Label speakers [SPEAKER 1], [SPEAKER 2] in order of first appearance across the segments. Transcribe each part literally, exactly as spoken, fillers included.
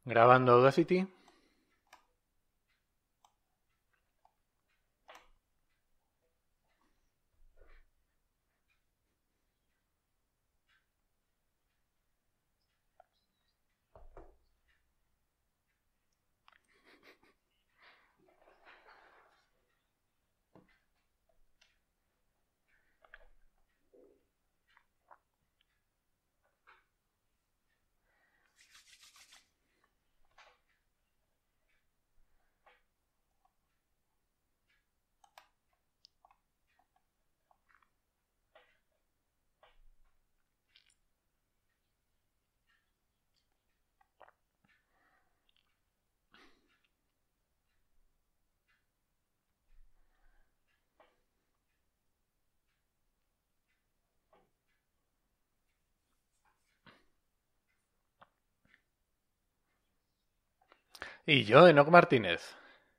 [SPEAKER 1] Grabando Audacity. Y yo, Enoc Martínez,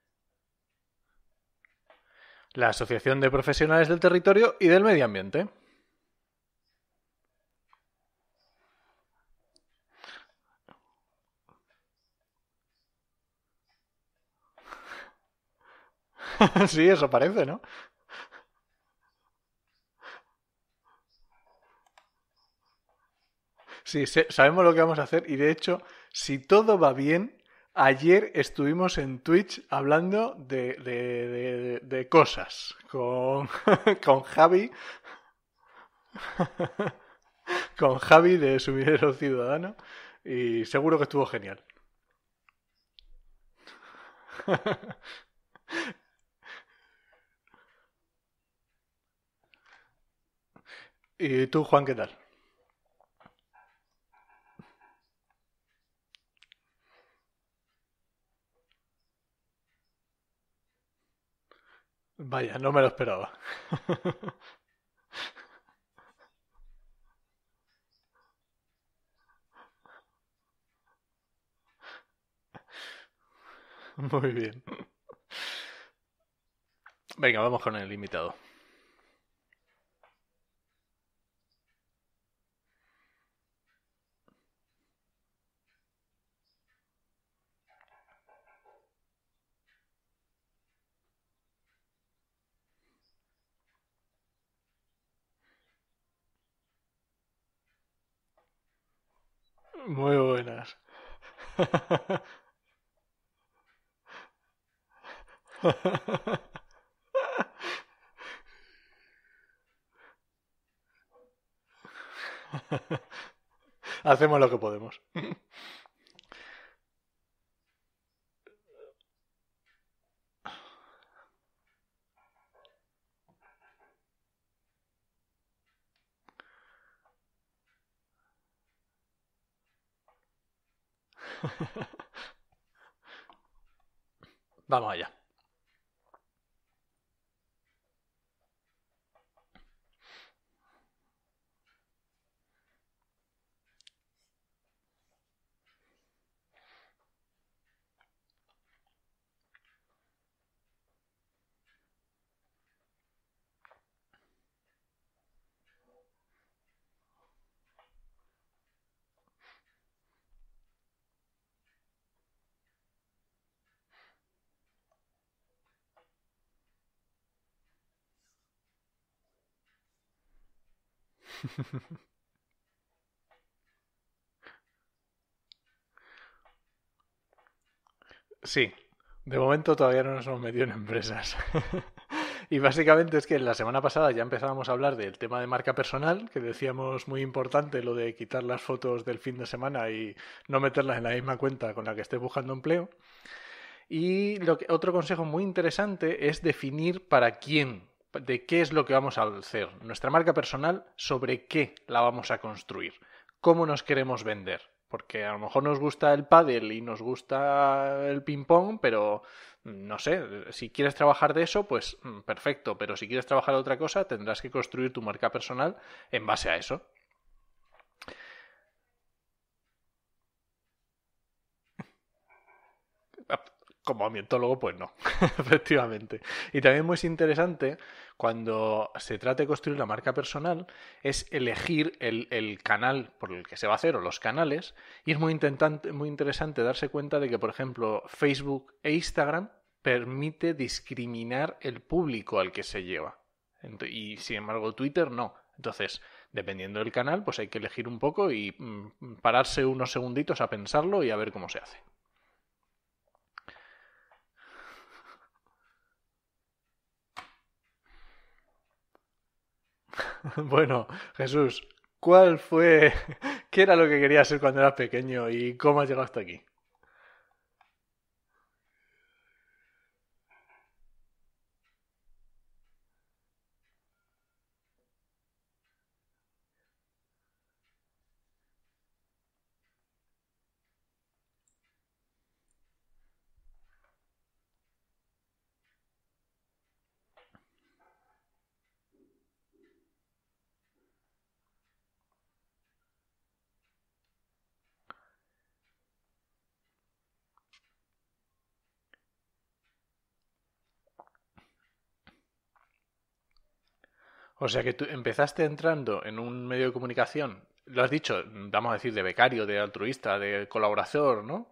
[SPEAKER 1] la Asociación de Profesionales del Territorio y del Medio Ambiente. Sí, eso parece, ¿no? Sí, sé- sabemos lo que vamos a hacer y de hecho, si todo va bien, ayer estuvimos en Twitch hablando de, de- de- de cosas con, con Javi, con Javi de Sumidero Ciudadano y seguro que estuvo genial. ¿Y tú, Juan, qué tal? Vaya, no me lo esperaba. Muy bien. Venga, vamos con el invitado. Muy buenas. Hacemos lo que podemos. Vamos allá. Sí, de momento todavía no nos hemos metido en empresas. Y básicamente es que la semana pasada ya empezábamos a hablar del tema de marca personal, que decíamos muy importante lo de quitar las fotos del fin de semana y no meterlas en la misma cuenta con la que estés buscando empleo. Y lo que, otro consejo muy interesante es definir para quién, de qué es lo que vamos a hacer. Nuestra marca personal, sobre qué la vamos a construir, cómo nos queremos vender. Porque a lo mejor nos gusta el pádel y nos gusta el ping pong, pero no sé, si quieres trabajar de eso, pues mm, perfecto. Pero si quieres trabajar de otra cosa, tendrás que construir tu marca personal en base a eso. como amientólogo, pues no, efectivamente. Y también muy interesante cuando se trata de construir la marca personal es elegir el, el canal por el que se va a hacer o los canales y es muy, intentante, muy interesante darse cuenta de que, por ejemplo, Facebook e Instagram permite discriminar el público al que se lleva. Y sin embargo Twitter no. Entonces, dependiendo del canal, pues hay que elegir un poco y mm, pararse unos segunditos a pensarlo y a ver cómo se hace. Bueno, Jesús, ¿cuál fue, qué era lo que querías ser cuando eras pequeño y cómo has llegado hasta aquí? O sea que tú empezaste entrando en un medio de comunicación, lo has dicho, vamos a decir, de becario, de altruista, de colaborador, ¿no?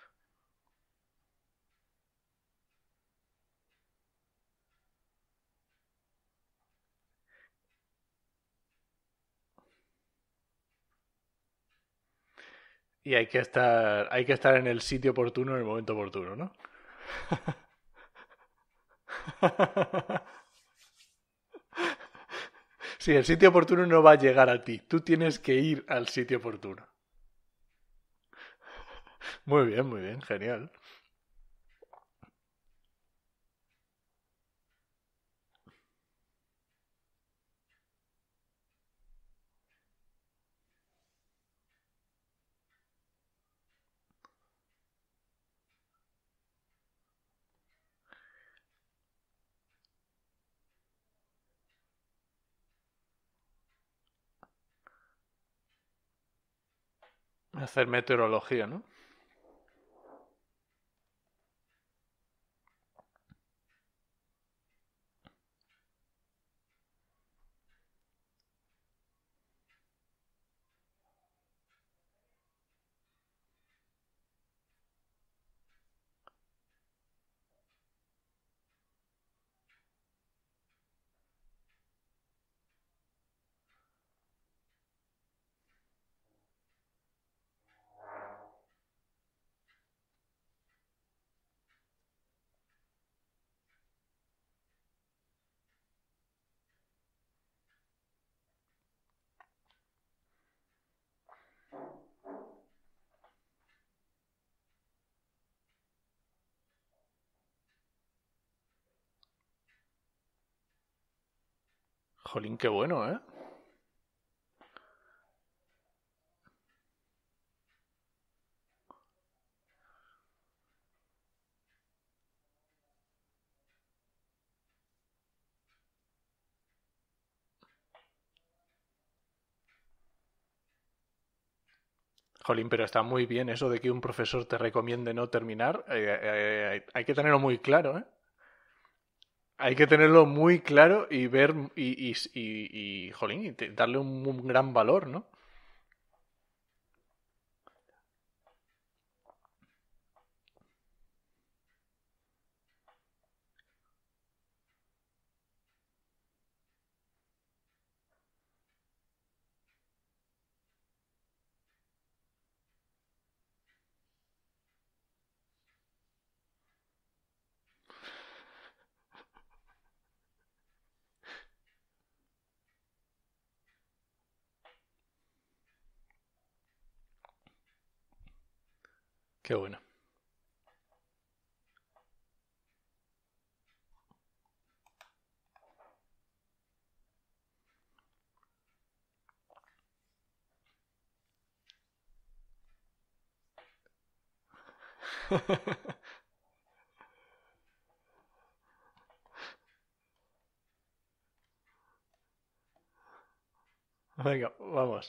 [SPEAKER 1] Y hay que estar, hay que estar en el sitio oportuno en el momento oportuno, ¿no? Sí, el sitio oportuno no va a llegar a ti. Tú tienes que ir al sitio oportuno. Muy bien, muy bien, genial. Hacer meteorología, ¿no? Jolín, qué bueno, ¿eh? Jolín, pero está muy bien eso de que un profesor te recomiende no terminar. Eh, eh, hay que tenerlo muy claro, ¿eh? Hay que tenerlo muy claro y ver y, y, y, y, jolín, y te- darle un, un gran valor, ¿no? Qué bueno. Venga, vamos.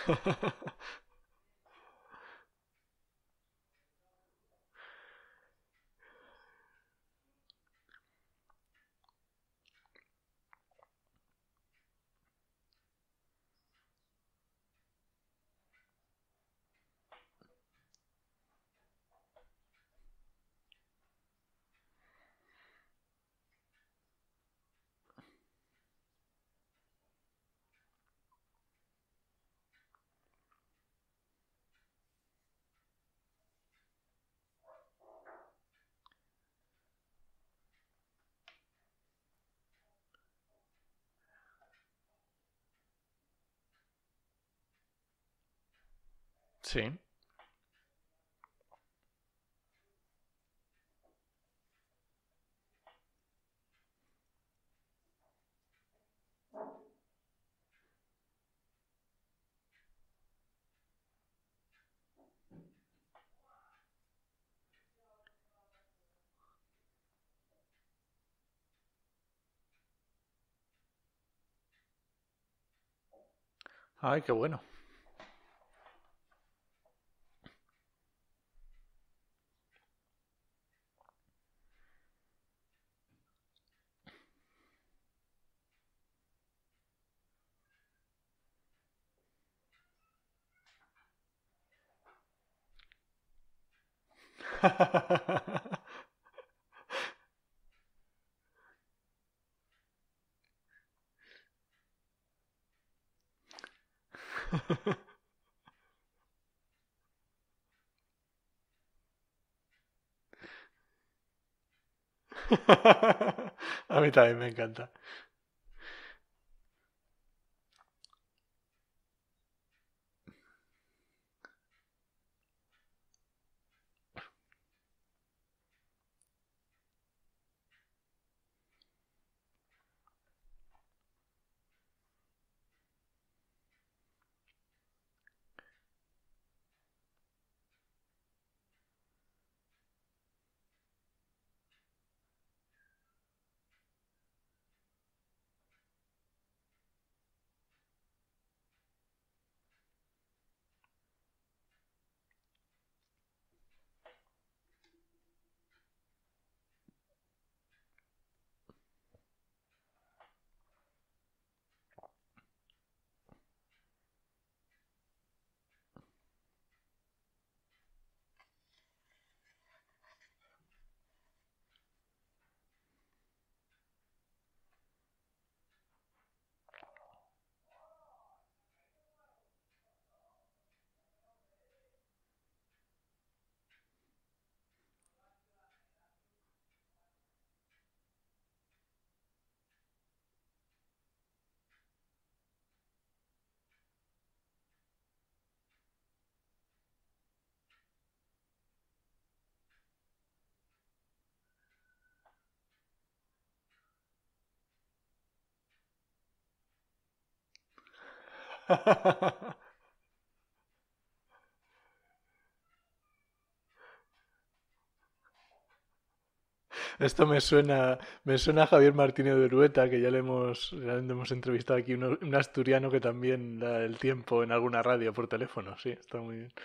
[SPEAKER 1] Sí. Ay, qué bueno. A mí también me encanta. Esto me suena, me suena a Javier Martínez de Urueta, que ya le hemos, ya le hemos entrevistado aquí, uno- un asturiano que también da el tiempo en alguna radio por teléfono. Sí, está muy bien.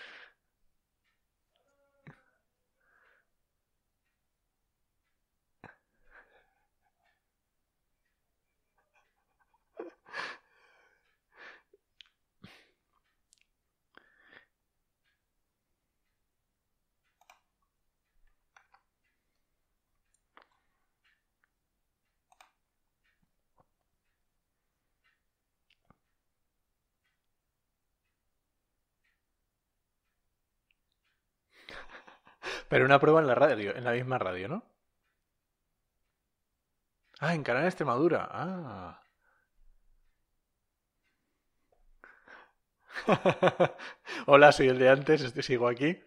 [SPEAKER 1] Pero una prueba en la radio, en la misma radio, ¿no? Ah, en Canal Extremadura. Ah. Hola, soy el de antes, este sigo aquí.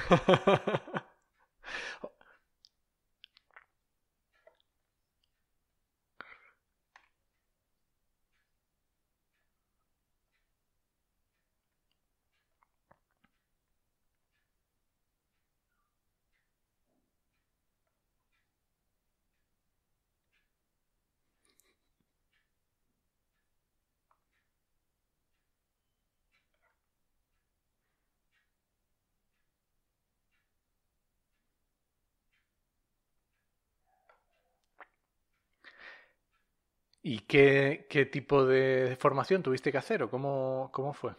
[SPEAKER 1] ¿Y qué, qué tipo de formación tuviste que hacer o cómo, cómo fue?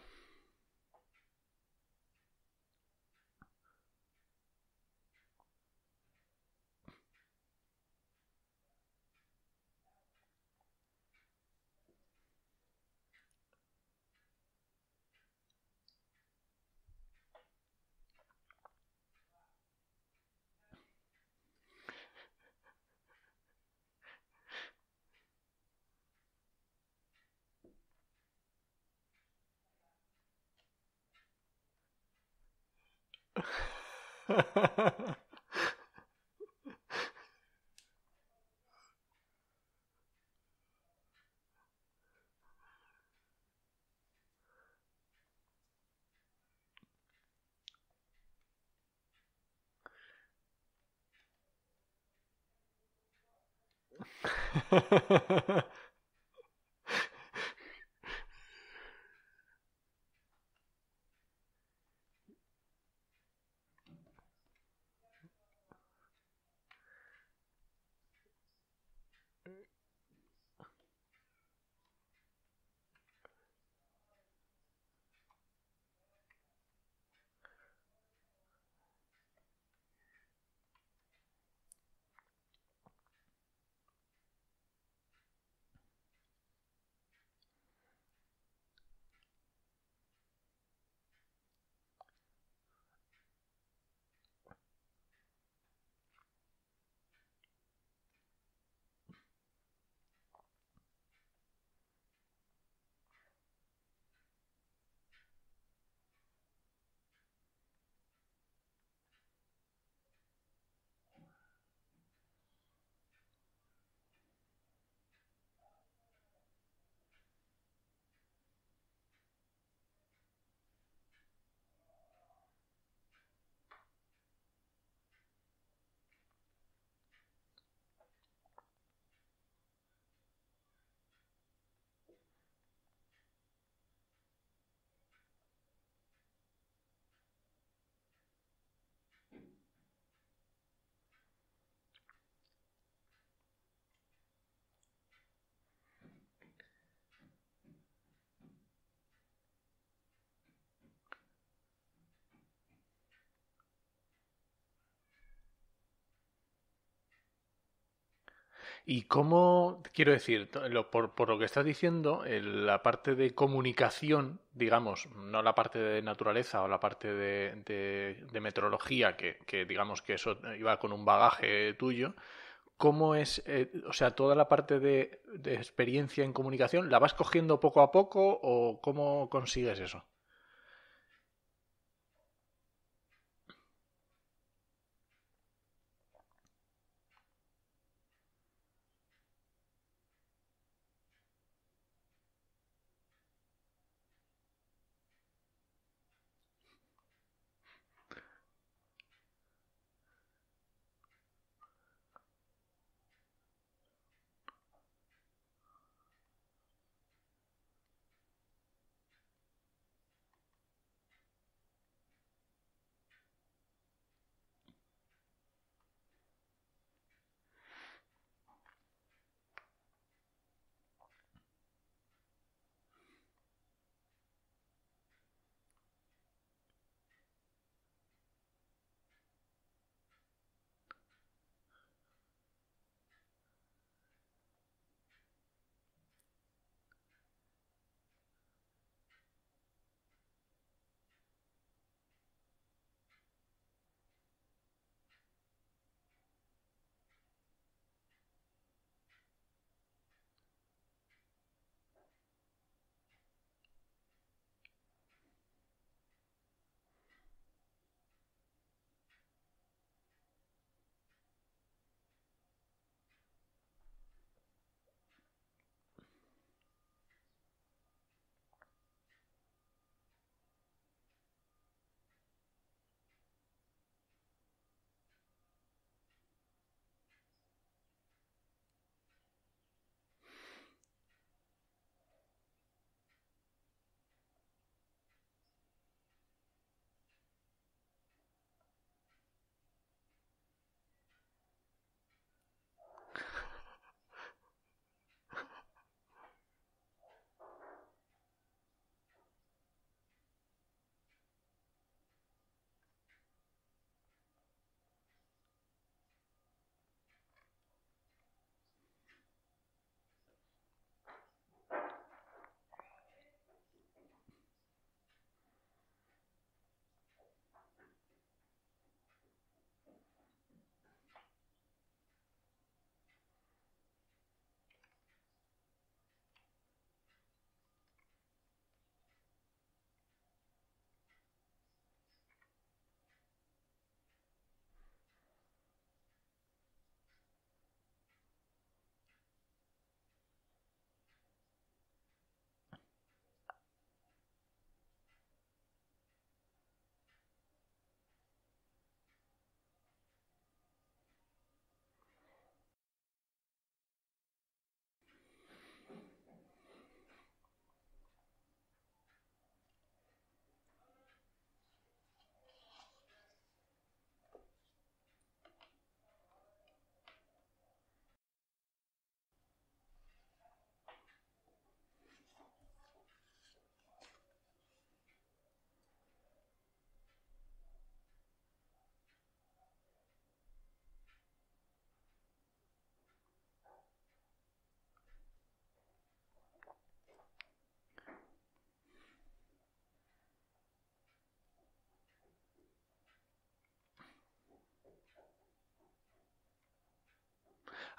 [SPEAKER 1] ¿Y cómo, quiero decir, to- lo- por, por lo que estás diciendo, el- la parte de comunicación, digamos, no la parte de naturaleza o la parte de, de- de meteorología, que, que digamos que eso iba con un bagaje tuyo, ¿cómo es, eh, o sea, toda la parte de, de experiencia en comunicación, ¿la vas cogiendo poco a poco o cómo consigues eso?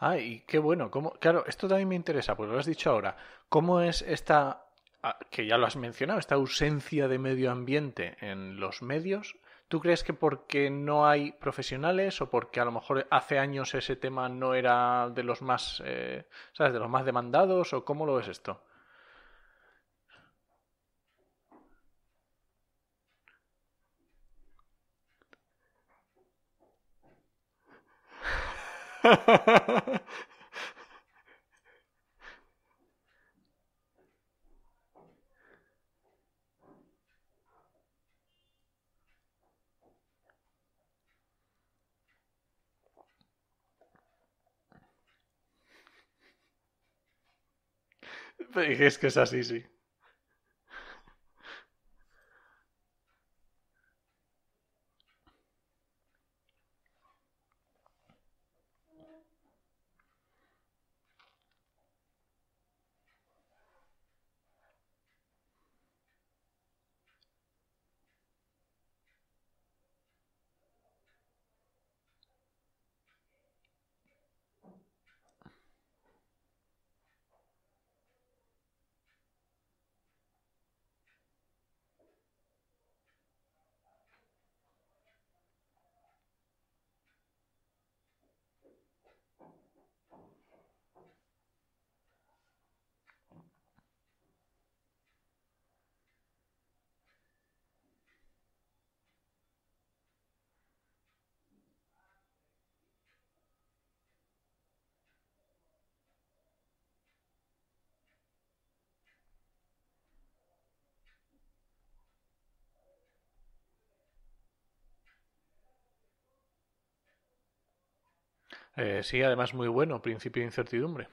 [SPEAKER 1] Ah, y qué bueno. ¿Cómo? Claro, esto también me interesa, pues lo has dicho ahora. ¿Cómo es esta, ah, que ya lo has mencionado, esta ausencia de medio ambiente en los medios? ¿Tú crees que porque no hay profesionales o porque a lo mejor hace años ese tema no era de los más, eh, ¿sabes? De los más demandados o cómo lo ves esto? Es que es así, sí. Eh, sí, además muy bueno, principio de incertidumbre.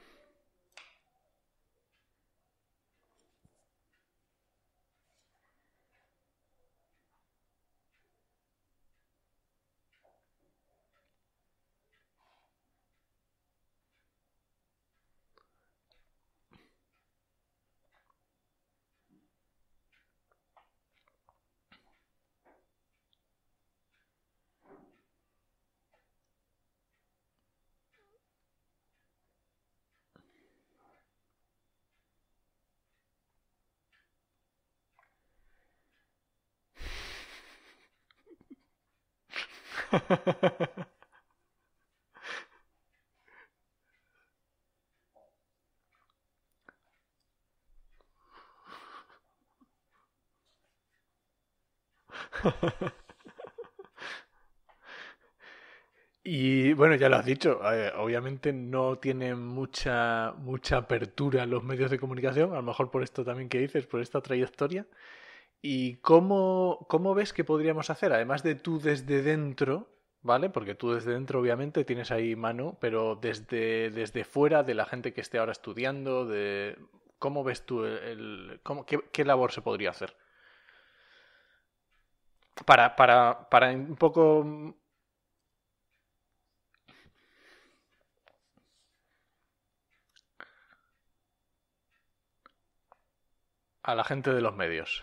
[SPEAKER 1] Y bueno, ya lo has dicho, eh, obviamente no tienen mucha, mucha apertura los medios de comunicación, a lo mejor por esto también que dices, por esta trayectoria. ¿Y cómo, cómo ves que podríamos hacer? Además de tú desde dentro, ¿vale? Porque tú desde dentro obviamente tienes ahí mano, pero desde, desde fuera de la gente que esté ahora estudiando, de ¿cómo ves tú el, el- cómo, qué, qué labor se podría hacer? Para, para, para un poco a la gente de los medios.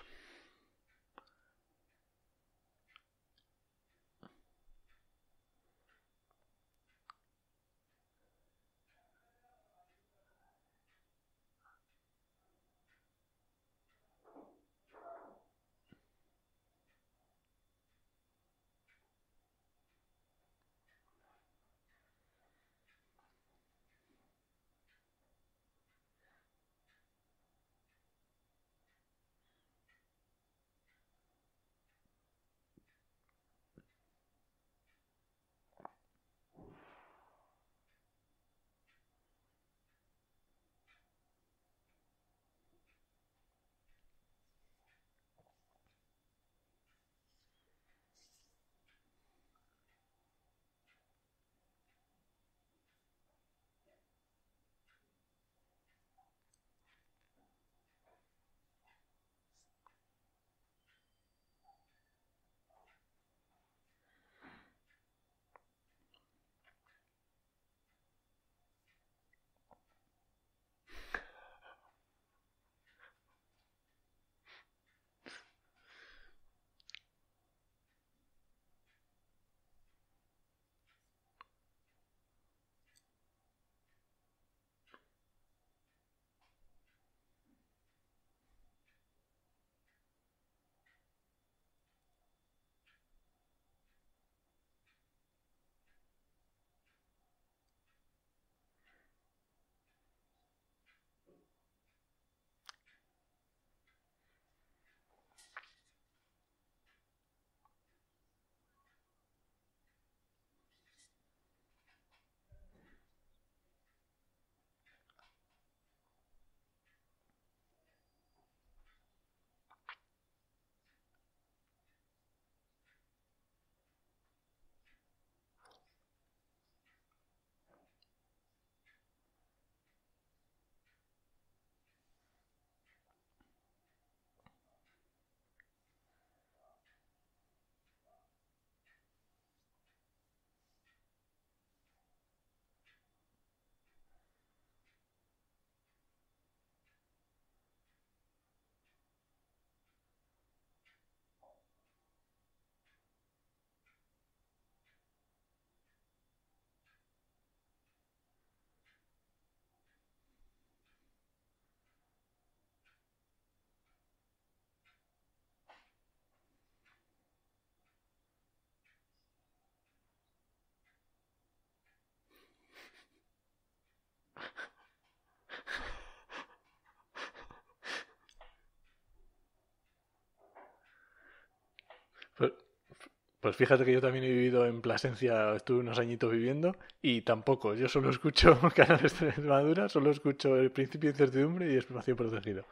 [SPEAKER 1] Pues, pues fíjate que yo también he vivido en Plasencia, estuve unos añitos viviendo y tampoco, yo solo escucho canales de Extremadura, solo escucho el principio de incertidumbre y espacio protegido.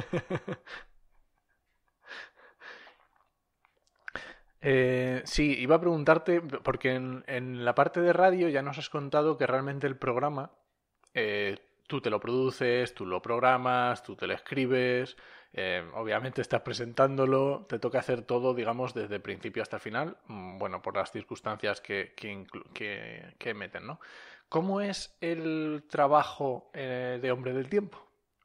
[SPEAKER 1] Eh, sí, iba a preguntarte, porque en, en la parte de radio ya nos has contado que realmente el programa eh, tú te lo produces, tú lo programas, tú te lo escribes, eh, obviamente estás presentándolo, te toca hacer todo, digamos, desde el principio hasta el final, mm, bueno, por las circunstancias que, que, inclu- que- que meten, ¿no? ¿Cómo es el trabajo eh, de hombre del tiempo?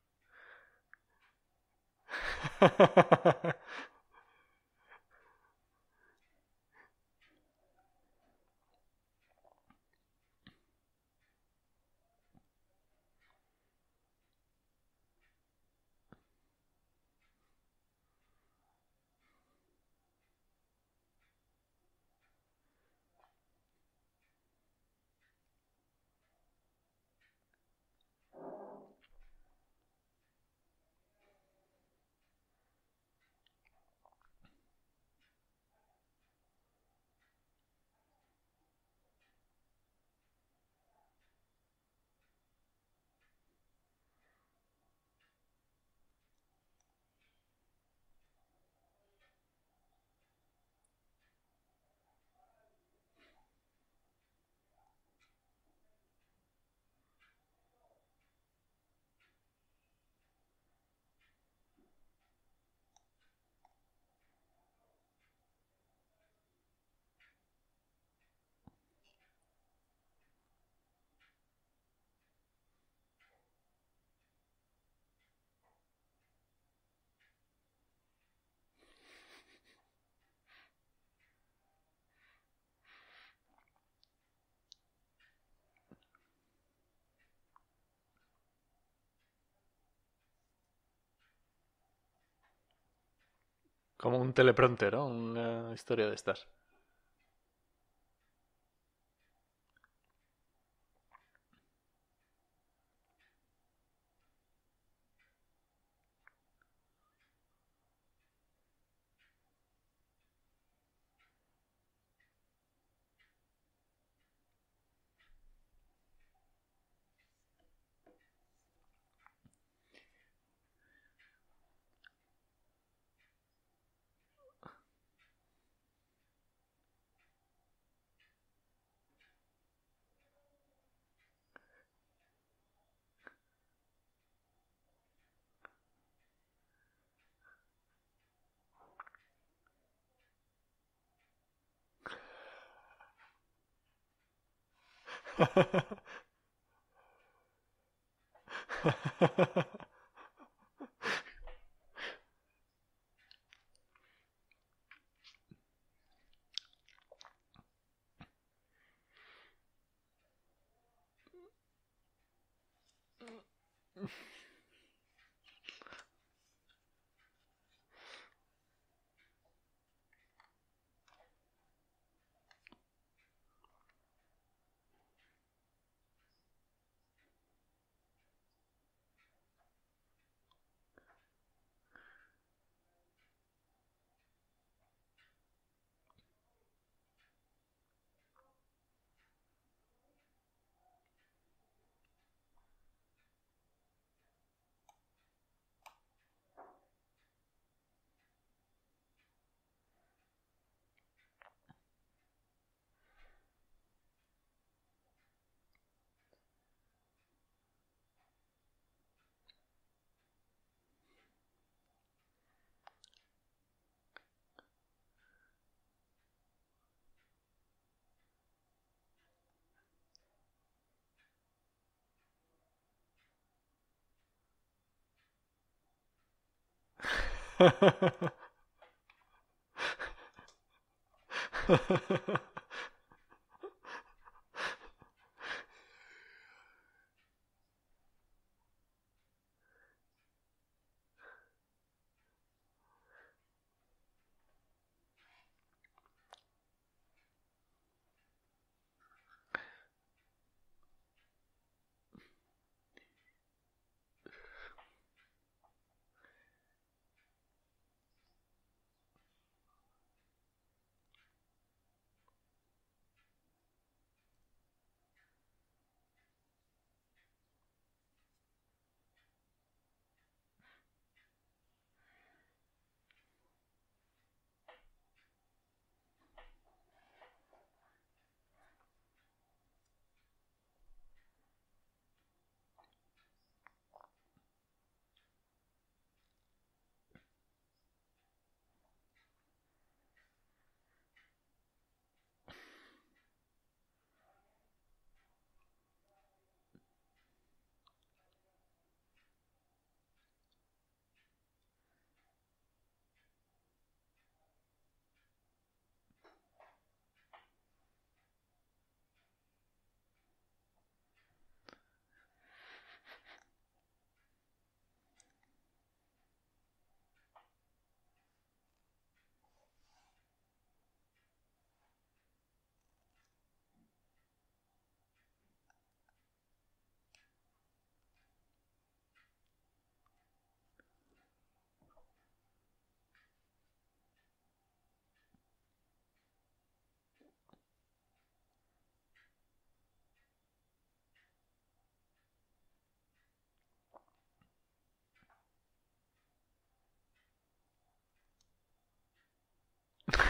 [SPEAKER 1] Como un teleprompter, ¿no? Una historia de estas.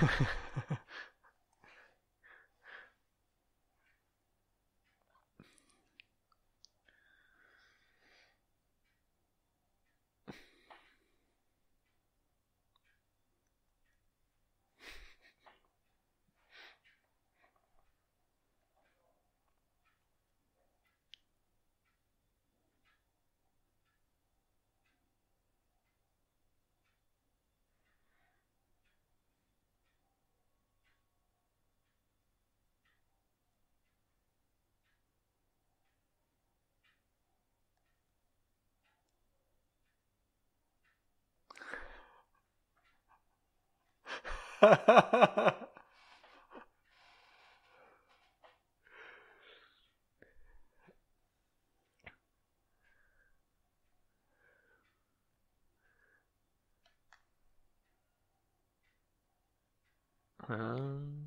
[SPEAKER 1] Ah.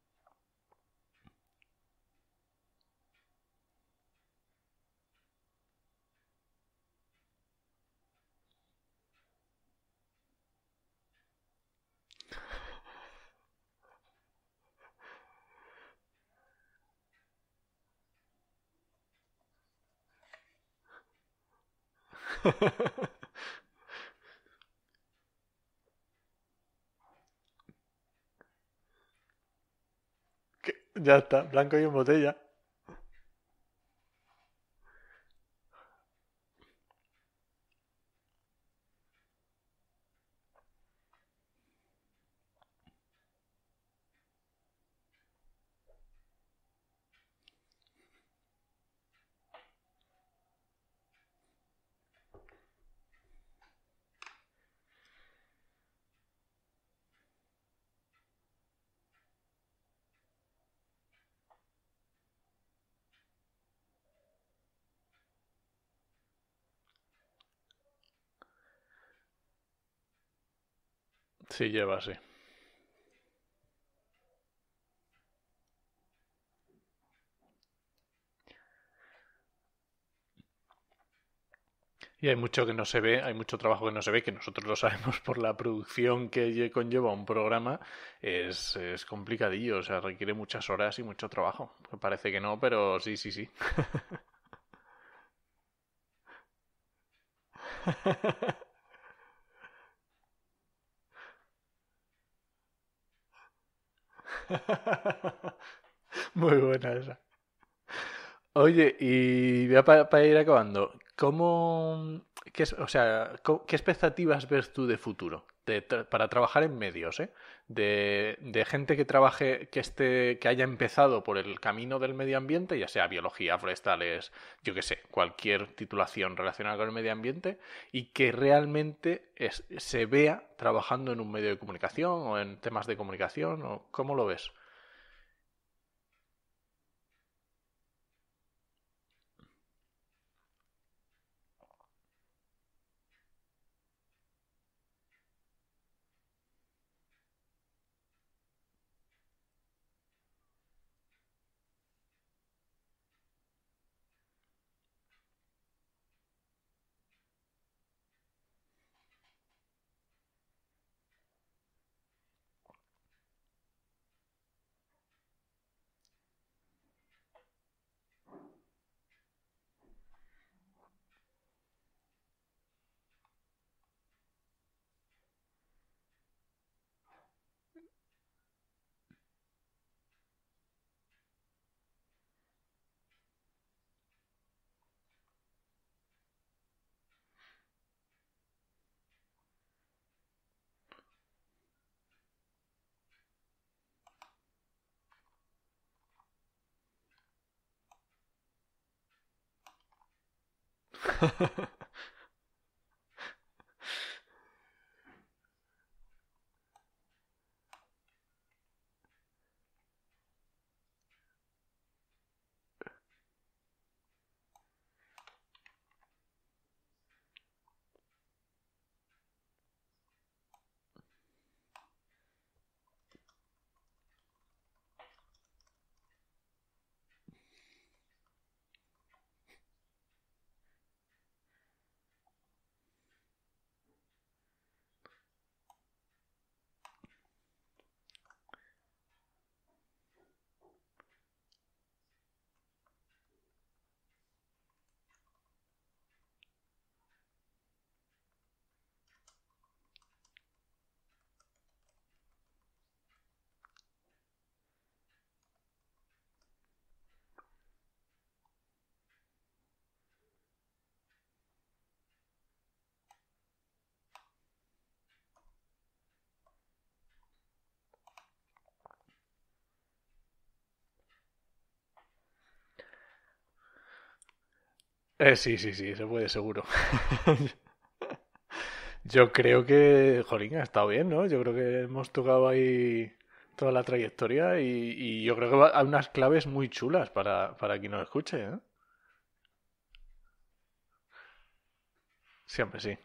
[SPEAKER 1] Que- Ya está, blanco y en botella. Sí, lleva, sí. Y hay mucho que no se ve, hay mucho trabajo que no se ve, que nosotros lo sabemos por la producción que lle- conlleva un programa, es, es complicadillo, o sea, requiere muchas horas y mucho trabajo. Parece que no, pero sí, sí, sí. Muy buena esa. Oye, y ya para ir acabando, ¿cómo, qué, es- o sea, co- ¿qué expectativas ves tú de futuro de tra- para trabajar en medios, ¿eh? De, de gente que trabaje, que esté, que haya empezado por el camino del medio ambiente, ya sea biología, forestales, yo qué sé, cualquier titulación relacionada con el medio ambiente, y que realmente es- se vea trabajando en un medio de comunicación o en temas de comunicación, o ¿cómo lo ves? Eh, sí, sí, sí, se puede, seguro. Yo creo que, jolín, ha estado bien, ¿no? Yo creo que hemos tocado ahí toda la trayectoria y, y yo creo que va- hay unas claves muy chulas para, para quien nos escuche, ¿eh? Siempre sí.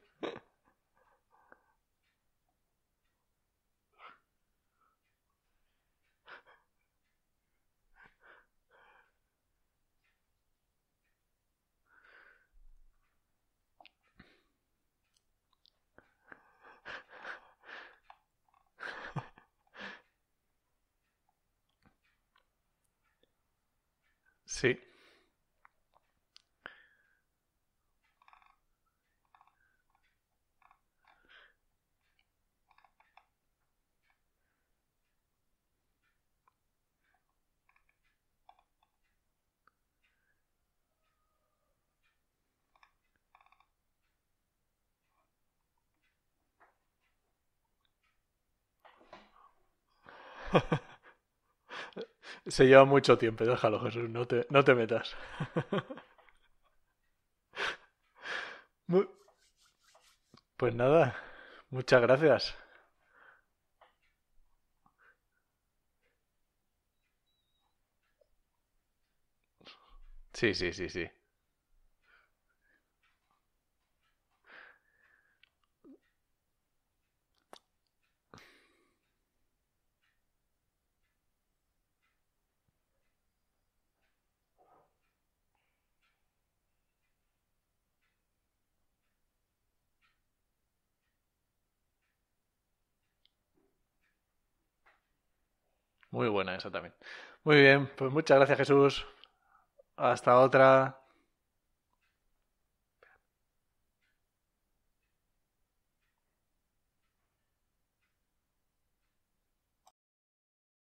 [SPEAKER 1] Sí. Se lleva mucho tiempo, déjalo, Jesús, no te, no te metas. Mu- Pues nada, muchas gracias. Sí, sí, sí, sí. Muy buena esa también. Muy bien, pues muchas gracias, Jesús. Hasta otra.